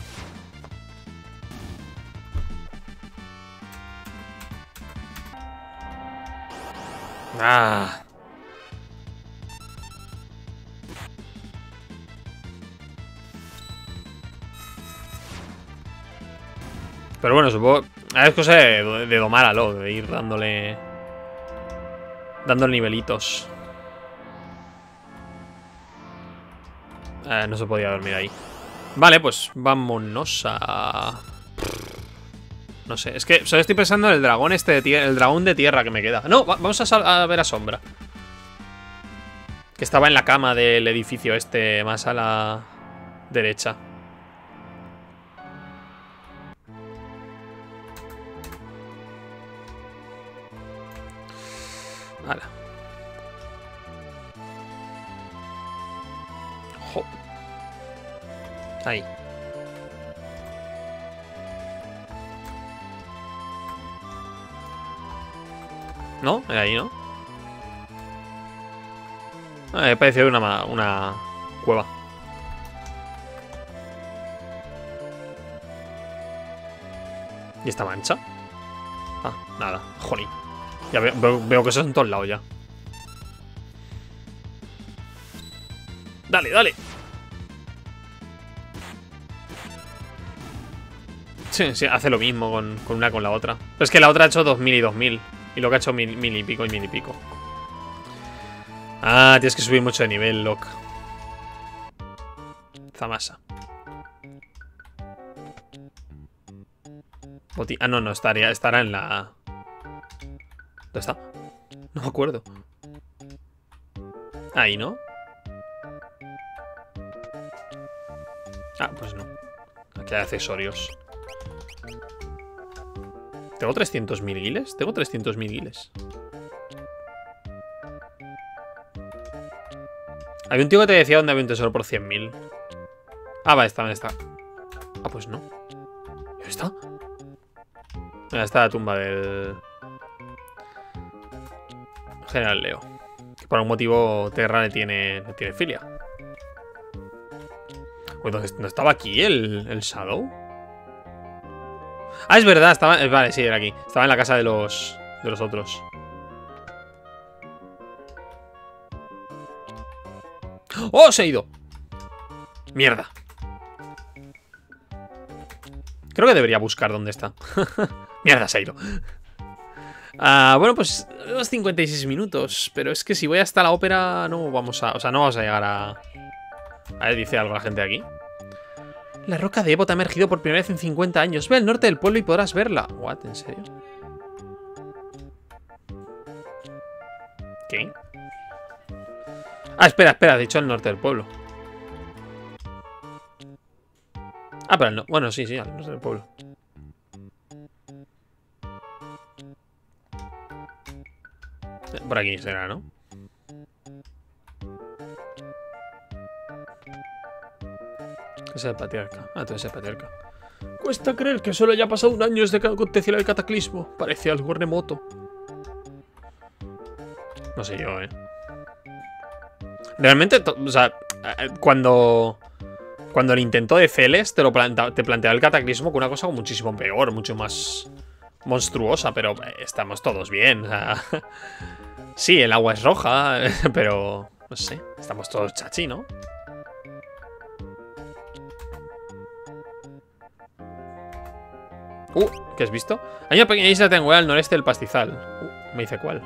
Speaker 1: Pero bueno, supongo... es cosa de domar a Locke, de ir dándole nivelitos. No se podía dormir ahí. Vale, pues vámonos a... no sé, es que solo estoy pensando en el dragón este de el dragón de tierra que me queda. No, vamos a ver a Sombra. Que estaba en la cama del edificio este, más a la derecha. Hala. Jo. Ahí. ¿No? Era ahí, ¿no? Me pareció una cueva. ¿Y esta mancha? Nada, jolín. Ya veo que eso es en todos lados ya. Dale, dale. Sí, sí, hace lo mismo con una con la otra. Pero es que la otra ha hecho 2000 y 2000. Y lo que ha hecho 1000 y pico y 1000 y pico. Ah, tienes que subir mucho de nivel, Locke. Zamasa. Ah, no, no, estará en la... ¿Dónde está? No me acuerdo. Ahí, ¿no? Ah, pues no. Aquí hay accesorios. ¿Tengo 300.000 guiles? Tengo 300.000 guiles. Había un tío que te decía dónde había un tesoro por 100.000. Ah, va, está. Ah, pues no. ¿Dónde está? Mira, está la tumba del... General Leo. Que por algún motivo Terra le tiene filia. Uy, ¿no estaba aquí el Shadow? Ah, es verdad, estaba... Vale, sí, era aquí. Estaba en la casa de los otros. ¡Oh, se ha ido! ¡Mierda! Creo que debería buscar dónde está. ¡Mierda, se ha ido! Bueno, pues unos 56 minutos. Pero es que si voy hasta la ópera no vamos a... O sea, no vamos a llegar a... A ver, dice algo la gente aquí. La roca de Ebot ha emergido por primera vez en 50 años. Ve al norte del pueblo y podrás verla. ¿What? ¿En serio? ¿Qué? Ah, espera, he dicho al norte del pueblo. Ah, pero no. Bueno, sí, al norte del pueblo. Por aquí será, ¿no? ¿Qué es el patriarca? Ah, tú eres el patriarca. Cuesta creer que solo haya pasado un año desde que aconteció el cataclismo. Parece algo remoto. No sé yo, Realmente, o sea, cuando el intento de Celes te plantea el cataclismo con una cosa muchísimo peor, mucho más monstruosa, pero estamos todos bien. O sea, sí, el agua es roja, pero no sé, estamos todos chachi, ¿no? ¿Qué has visto? Hay una pequeña isla triangular al noreste del pastizal. Me dice cuál.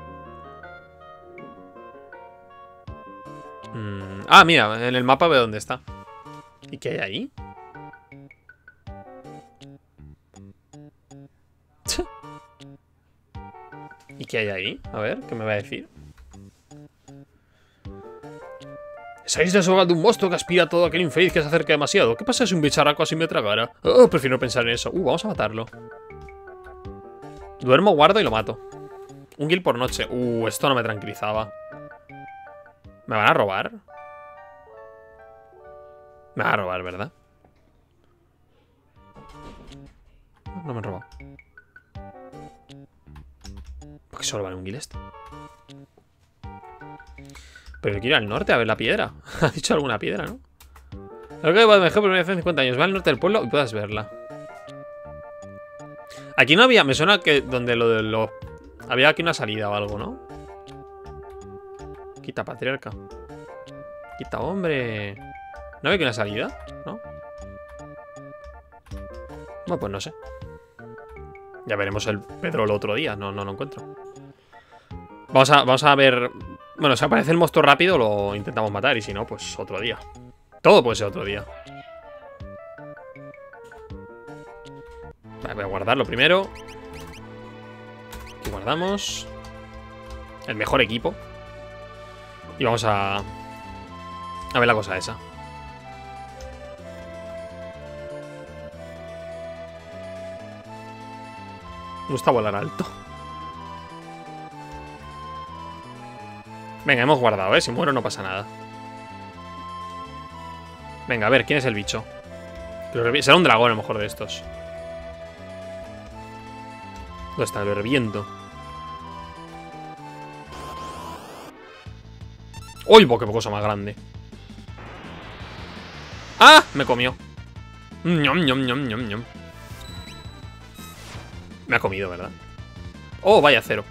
Speaker 1: Ah, mira, en el mapa veo dónde está. ¿Y qué hay ahí? ¿Y qué hay ahí? A ver, ¿qué me va a decir? Esa isla es hogar de un monstruo que aspira a todo aquel infeliz que se acerca demasiado. ¿Qué pasa si un bicharraco así me tragara? Oh, prefiero pensar en eso. Vamos a matarlo. Duermo, guardo y lo mato. Un kill por noche. Esto no me tranquilizaba. ¿Me van a robar? Me van a robar, ¿verdad? No me han robado. ¿Por qué solo vale un kill este? Pero yo quiero ir al norte a ver la piedra. Ha dicho alguna piedra, ¿no? Lo que mejor por primera vez en 50 años. Va al norte del pueblo y puedas verla. Aquí no había... Me suena que donde había aquí una salida o algo, ¿no? Quita, patriarca. Quita, hombre. ¿No había aquí una salida? ¿No? Bueno, pues no sé. Ya veremos el Pedro el otro día. No lo encuentro. Vamos a ver... Bueno, si aparece el monstruo rápido lo intentamos matar. Y si no, pues otro día. Todo puede ser otro día. Vale, voy a guardarlo primero. Aquí guardamos el mejor equipo. Y vamos a ver la cosa esa. Me gusta volar alto. Venga, hemos guardado, Si muero no pasa nada. Venga, a ver, ¿quién es el bicho? Será un dragón a lo mejor de estos. ¿Dónde está? Lo reviento. ¡Uy! ¡Qué cosa más grande! ¡Ah! Me comió. ¡Ñom, ñom, ñom, ñom, ñom! Me ha comido, ¿verdad? ¡Oh, vaya cero!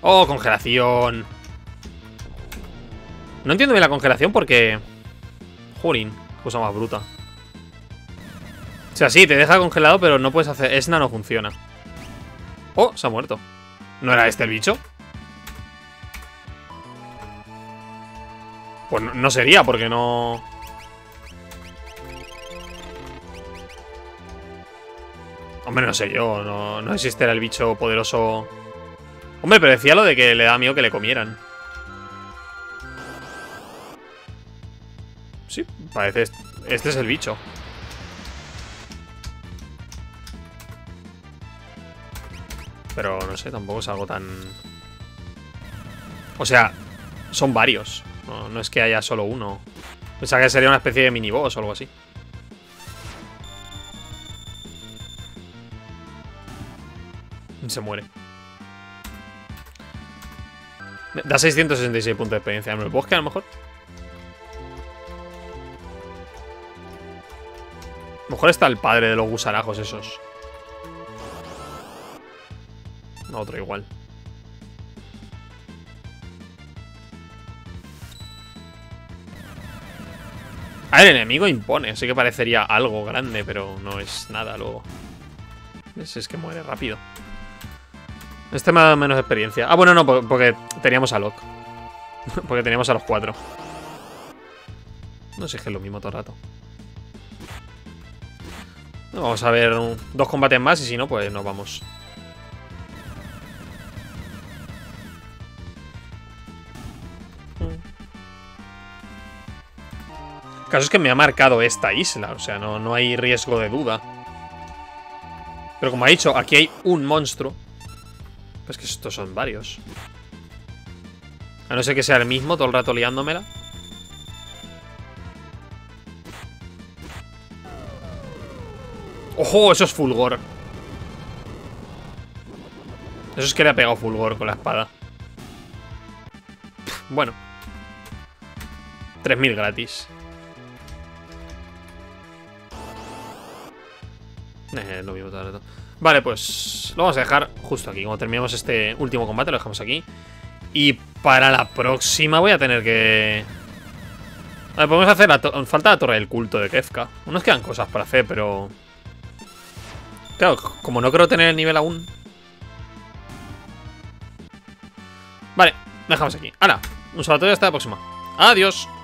Speaker 1: ¡Oh, congelación! No entiendo bien la congelación porque... Jolín, cosa más bruta. O sea, sí, te deja congelado, pero no puedes hacer... Esna no funciona. Oh, se ha muerto. ¿No era este el bicho? Pues no sería, porque no... Hombre, no sé yo, no sé si este era el bicho poderoso. Hombre, pero decía lo de que le da miedo que le comieran. Sí, parece... Este es el bicho. Pero no sé, tampoco es algo tan... O sea, son varios. No es que haya solo uno. Pensaba que sería una especie de miniboss o algo así. Se muere. Da 666 puntos de experiencia. ¿Me lo puedo quedar a lo mejor? A lo mejor está el padre de los gusarajos esos. No, otro igual. A ver, el enemigo impone. Sí que parecería algo grande, pero no es nada luego. Es que muere rápido. Este me da menos experiencia. Ah, bueno, no, porque teníamos a Locke. Porque teníamos a los 4. No sé, es que es lo mismo todo el rato. Vamos a ver 2 combates más y si no, pues nos vamos. El caso es que me ha marcado esta isla. O sea, no hay riesgo de duda. Pero como ha dicho, aquí hay un monstruo. Pues que estos son varios. A no ser que sea el mismo todo el rato liándomela. ¡Ojo! Eso es fulgor. Eso es que le ha pegado fulgor con la espada. Bueno. 3000 gratis. Lo mismo todo el rato. Vale, pues lo vamos a dejar justo aquí. Cuando terminemos este último combate lo dejamos aquí. Y para la próxima voy a tener que... A ver, podemos hacer falta la torre del culto de Kefka. Nos quedan cosas para hacer, pero... Claro, como no creo tener el nivel aún. Vale, lo dejamos aquí. ¡Hala! Un saludo y hasta la próxima. ¡Adiós!